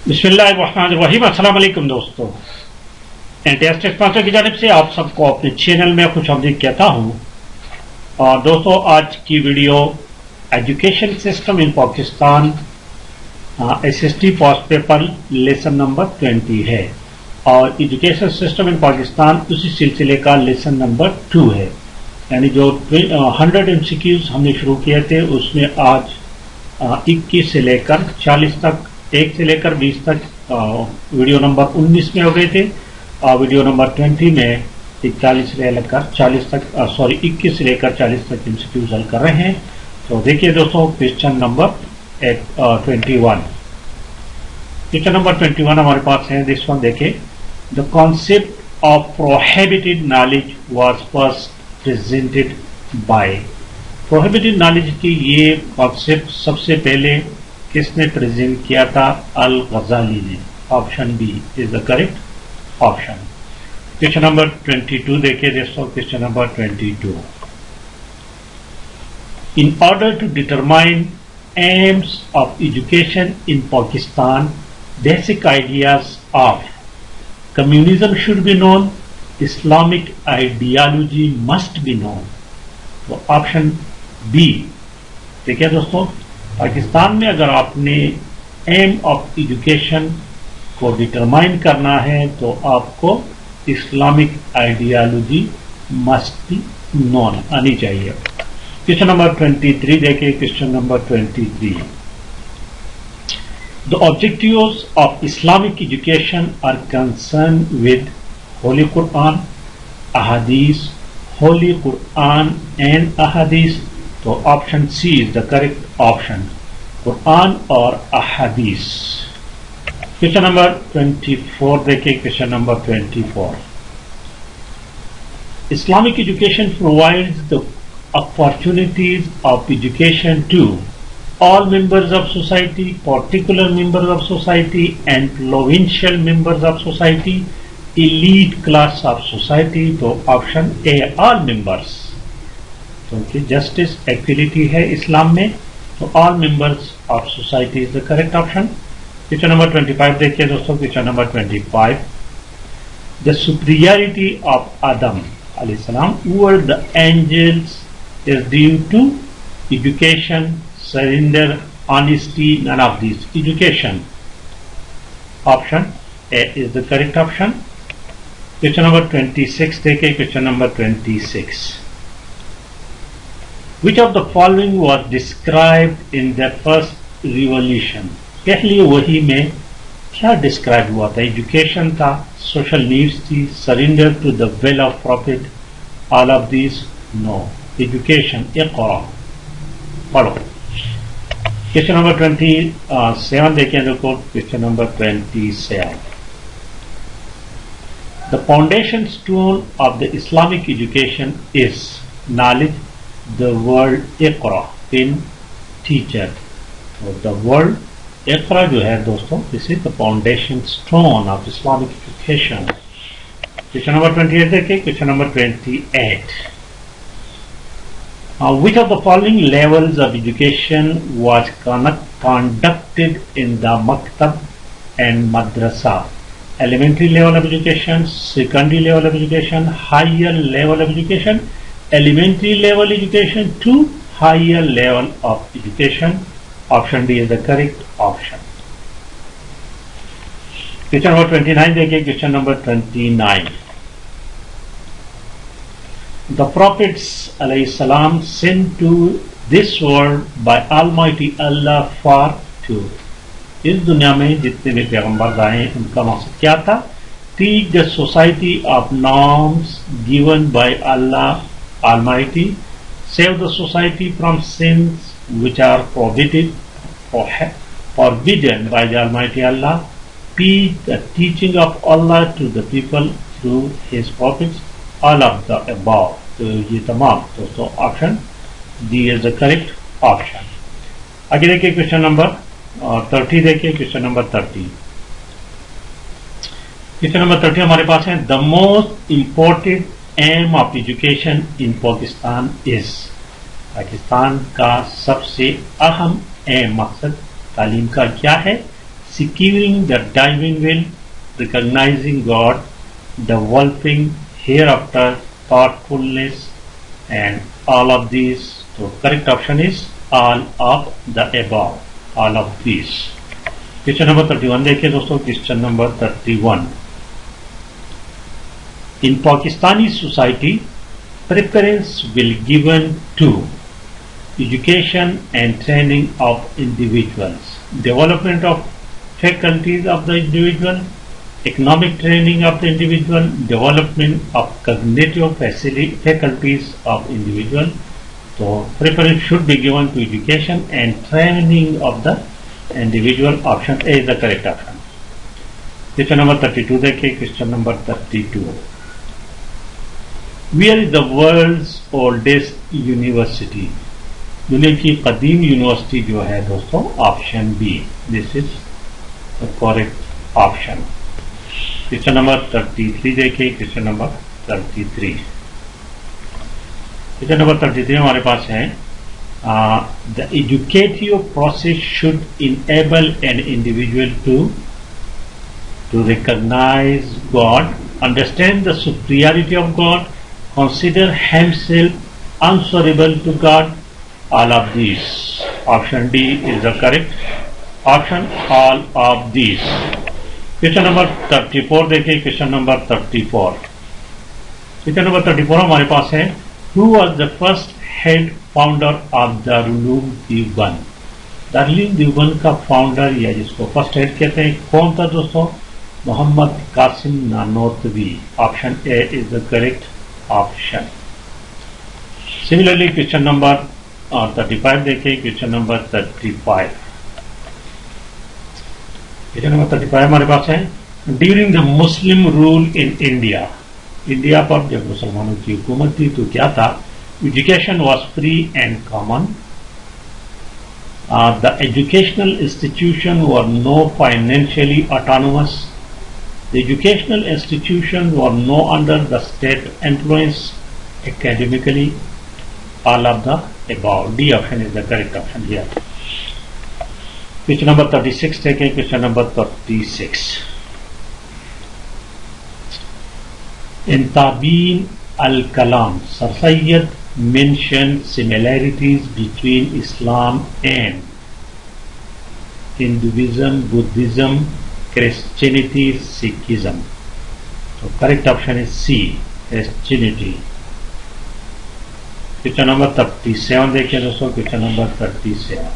बिस्मिल्लाहिर्रहमानिर्रहीम। अस्सलाम वालेकुम दोस्तों, टेस्ट स्पॉन्सर की जानिब से आप सबको अपने चैनल में खुशामदीद कहता हूँ। और दोस्तों, आज की video education system in Pakistan SST post paper lesson number 20 है और एजुकेशन सिस्टम इन पाकिस्तान उसी सिलसिले का लेसन नंबर 2 है। यानी जो 100 MCQs हमने शुरू किए थे उसमें आज 21 से लेकर 40 तक, 1 से लेकर 20 तक वीडियो नंबर 19 में हो गए थे और वीडियो नंबर 20 में 41 से लेकर 40 तक 21 से लेकर 40 तक MCQs हल कर रहे हैं। तो देखिए दोस्तों, क्वेश्चन नंबर 21। क्वेश्चन नंबर 21 हमारे पास है। दिस वन देखिए, the concept of prohibited knowledge was first presented by. Prohibited knowledge की ये कॉन्सेप्ट सबसे पहले किसने प्रेजेंट किया था? अल गजाली ने। Option B is the correct option. Question number 22 देखिए दोस्तों, question number 22। In order to determine aims of education in Pakistan, basic ideas of communism should be known, Islamic ideology must be known. तो option B देखिए दोस्तों, पाकिस्तान में अगर आपने aim of education को determine करना है तो आपको Islamic ideology must be known आनी चाहिए। क्वेश्चन नंबर 23 देखिए, question number 23। The objectives of Islamic education are concern with holy Quran, अहादीस, होली कुरान एंड अहादीस। तो option C is the correct option, कुरान और अहादीस। क्वेश्चन नंबर 24 देखिए, question number 24। Islamic education provides the opportunities of education to all members of society, particular members of society, influential members of society, elite class of society। तो option A all members, क्योंकि justice equality है इस्लाम में, तो all members of society is the correct option. Question number 25 देखिए दोस्तों, question number 25। The superiority of Adam अलैहिस्सलाम over the angels is due to education, surrender, honesty, none of this. Education, option A is the correct option. Question number 26 देखिए, question number 26। Which of the following was described in the first revolution? पहली वही में क्या describe हुआ था? Education था, social needs थी, surrender to the will of prophet, all of this no. Education, इक़रा, पढ़ो। क्वेश्चन नंबर 27 देखिए देखो, question number 27। The foundation stone of the Islamic education is knowledge, the word इक़रा in teacher। और the word इक़रा जो है दोस्तों, this is the foundation stone of Islamic education। Question number 28 देखिए, question number 28। Which of the following levels of education was conducted in the maktab and madrasa? Elementary level of education, secondary level of education, higher level of education, elementary level education to higher level of education। Option D is the correct option। Question number 29 देखिए, question number 29। The prophets alayhi salam sent to this world by Almighty Allah for two। इस दुनिया में जितने भी पैगंबर आए उनका मकसद क्या था? Teach the society of norms given by Allah almighty, save the society from sins which are forbidden by the Almighty Allah, teach the teaching of Allah to the people through His prophets, all of the above। तो ये तमाम दोस्तों option D is the correct option. आगे देखिए, question number 30 देखिए, question number 30। Question number 30 हमारे पास है, the most important aim of education in Pakistan is. Pakistan का सबसे अहम एम, मकसद तालीम का क्या है? securing the divine will, recognizing God, developing hereafter, thoughtfulness, and all of these. So correct option is all of the above, all of these. Question number 31 देखिए दोस्तों. Question number 31. In Pakistani society, preference will given to education and training of individuals, development of faculties of the individual, economic training of the individual, development of cognitive faculties of individual. So preference should be given to education and training of the individual. Option A is the correct option. Question number 32 देखिए. Question number 32. Where is the world's oldest university? दुनिया की कदीम university जो है दोस्तों, option B. This is the correct option. Question number 33 देखिए. Question number 33. Question number 33 हमारे पास है the educative process should enable an individual to recognise God, understand the superiority of God, consider himself answerable to God. All of these. Option D is the correct option. All of these. Question number 34 देखिए. Question number 34. Question number 34 हमारे पास है Who was the first head founder of Darul Dewan? Darul Deoband का founder या जिसको first head कहते हैं कौन था दोस्तों? Mohammad Qasim Nanotvi. Option A is the correct option. Similarly question number 35 देखिए. Question number 35. क्वेश्चन नंबर 35 हमारे पास है during the Muslim rule in India. India पर जब मुसलमानों की हुकूमत थी तो क्या था? Education was free and common. The educational institution were no financially autonomous. The educational institutions were no under the state influence academically. All of the above. D option is the correct option here. Question number 36 take a. Question number 36. In Tabeen al-Kalam, Sir Sayyid mentioned similarities between Islam and Hinduism, Buddhism, Christianity, Sikhism. So correct option is C, Christianity. Question number 37 देखिए दोस्तों. Question number 37.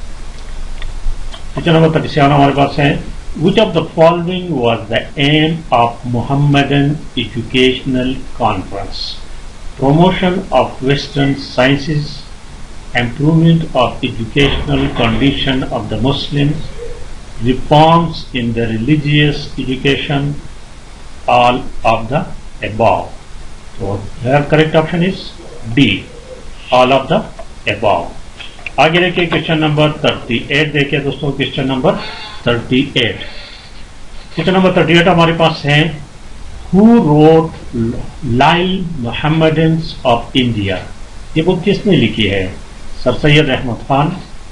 Question number 37 हमारे पास है Which of the following was the aim of Muhammadan Educational Conference? Promotion of Western sciences, improvement of educational condition of the Muslims, reforms in the religious education, all of the above. So the correct option is D, all of the above. आगे देखिए question number 38 देखिए दोस्तों. Question number 38. Question number 38 हमारे पास है Who wrote Live Mohammedans of India? ये book किसने लिखी है? सर सैयद अहमद खान,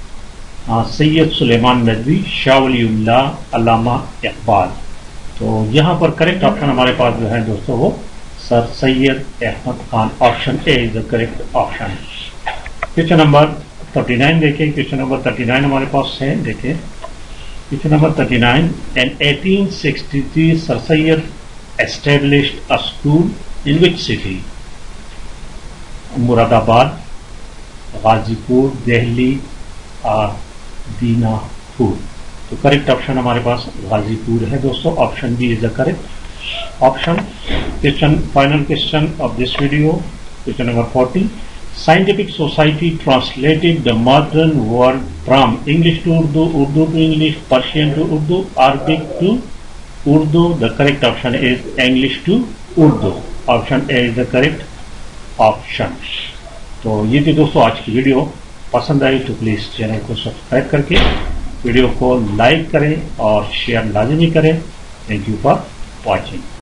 सैयद सुलेमान नदवी, शाह वलीउल्लाह, अल्लामा इकबाल. तो यहाँ पर करेक्ट ऑप्शन हमारे पास जो है दोस्तों वो sir Syed Ahmad Khan. Option A is the correct option. Question number 39 देखिए. क्वेश्चन नंबर 39 हमारे पास है देखिए. Question number 39. In 1863 Sir Sayyid established a school in which city? Moradabad, Ghazipur, Delhi और दीनापुर. तो करेक्ट ऑप्शन हमारे पास गाजीपुर है दोस्तों. Option B is the correct option. Question final question of this video. Question number 40. Scientific Society translated the modern word from English to Urdu, Urdu to English, Persian to Urdu, Arabic to Urdu. The correct option is English to Urdu. Option A is the correct option. तो ये थी दोस्तों आज की video. पसंद आई तो please channel को सब्सक्राइब करके वीडियो को लाइक करें और शेयर लाजमी करें. Thank you for watching.